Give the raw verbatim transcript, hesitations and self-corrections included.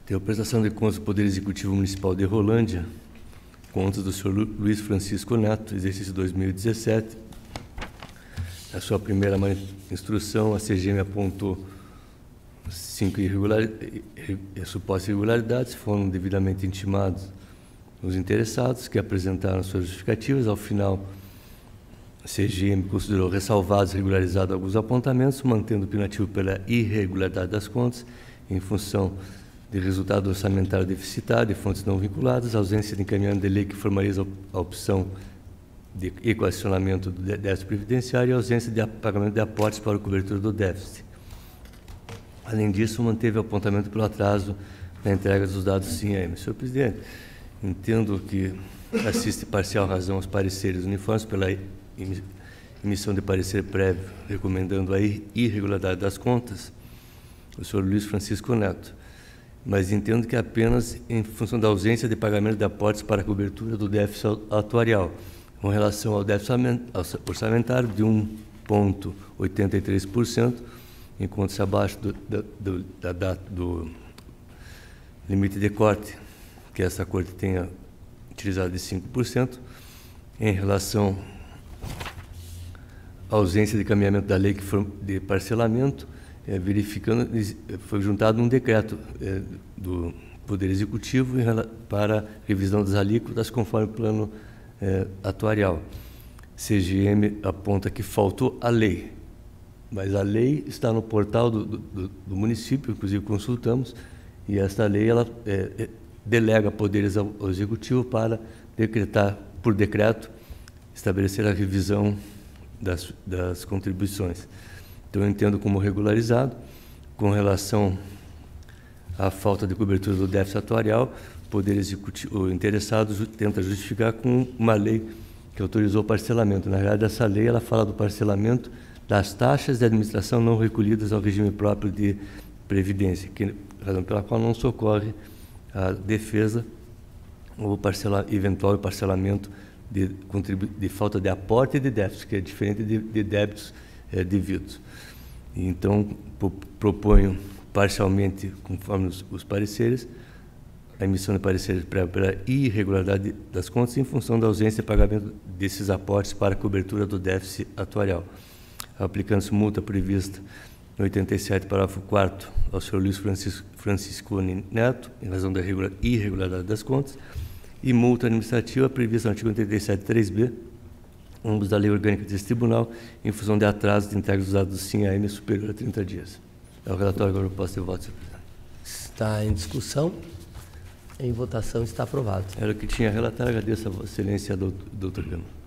Tem a prestação de contas do Poder Executivo Municipal de Rolândia, contas do senhor Lu- Luiz Francisco Neto, exercício dois mil e dezessete. Na sua primeira mani- instrução, a C G M apontou cinco irregular- eh, supostas irregularidades, foram devidamente intimados os interessados, que apresentaram suas justificativas. Ao final, a C G M considerou ressalvados e regularizado alguns apontamentos, mantendo o opinativo pela irregularidade das contas, em função de resultado orçamentário deficitário de fontes não vinculadas, ausência de encaminhamento de lei que formaliza a opção de equacionamento do dé- déficit previdenciário e ausência de pagamento de aportes para a cobertura do déficit. Além disso, manteve o apontamento pelo atraso na entrega dos dados S I M A M. Senhor presidente, entendo que assiste parcial razão aos pareceres uniformes pela emi- emissão de parecer prévio recomendando a ir- irregularidade das contas, o senhor Luiz Francisco Neto, mas entendo que apenas em função da ausência de pagamento de aportes para a cobertura do déficit atuarial, com relação ao déficit orçamen- orçamentário de um vírgula oitenta e três por cento, enquanto-se abaixo do, da- do, da data do limite de corte que essa corte tenha utilizado de cinco por cento, em relação à ausência de caminhamento da lei que foi de parcelamento, é, verificando, foi juntado um decreto é, do Poder Executivo em rela- para revisão das alíquotas conforme o plano é, atuarial. C G M aponta que faltou a lei, mas a lei está no portal do, do, do município, inclusive consultamos, e esta lei ela é, é, delega poderes ao, ao Executivo para decretar, por decreto, estabelecer a revisão das, das contribuições. Então, eu entendo como regularizado. Com relação à falta de cobertura do déficit atuarial, o Poder Executivo, o interessado ju- tenta justificar com uma lei que autorizou o parcelamento. Na realidade, essa lei ela fala do parcelamento das taxas de administração não recolhidas ao regime próprio de previdência, que, razão pela qual não socorre a defesa ou parcela, eventual parcelamento de, contribu- de falta de aporte e de déficit, que é diferente de, de débitos é, devidos. Então, pro- proponho parcialmente, conforme os, os pareceres, a emissão de pareceres prévios pela irregularidade das contas em função da ausência de pagamento desses aportes para a cobertura do déficit atuarial. Aplicando-se multa prevista no oitenta e sete, parágrafo quarto, ao senhor Luiz Francisco, Francisco Neto, em razão da irregula- irregularidade das contas, e multa administrativa prevista no artigo oitenta e sete, três B, ambos da Lei Orgânica desse Tribunal, em função de atraso de entrega dos dados do S I M A M superior a trinta dias. É o relatório, agora eu posso ter voto, senhor presidente. Está em discussão. Em votação está aprovado. Era o que tinha a relatar. Agradeço a Vossa Excelência, doutor, doutor Câmara.